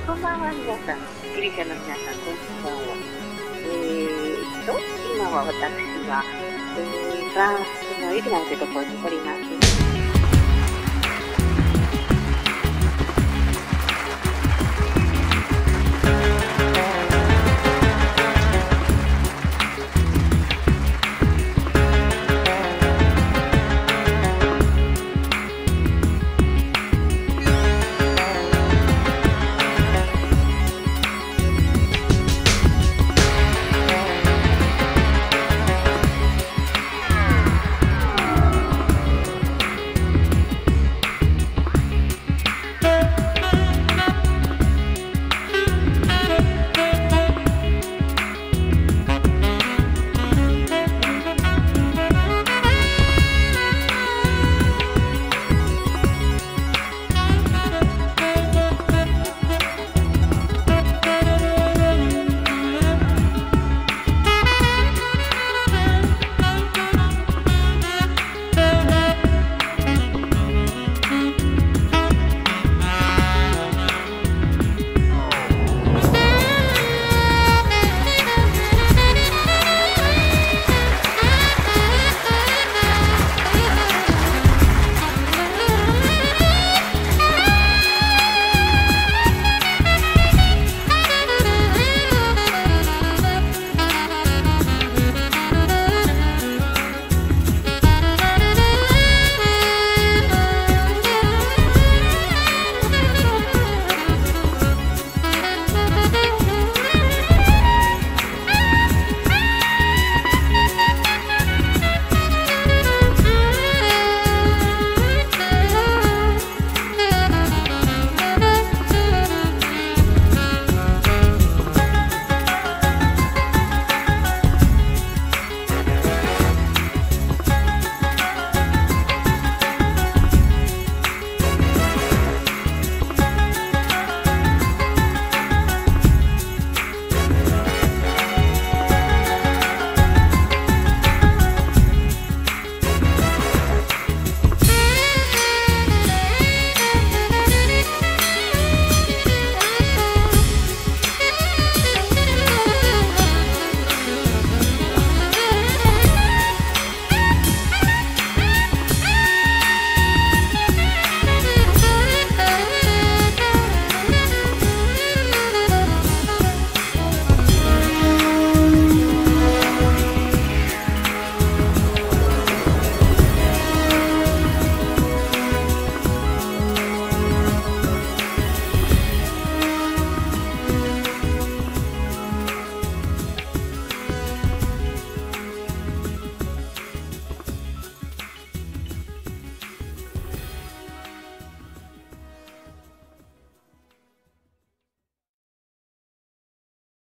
こんばんは、皆さん。ギリシャの皆さん、こんばんは。今は私は、フランスのエビナンというところにおります。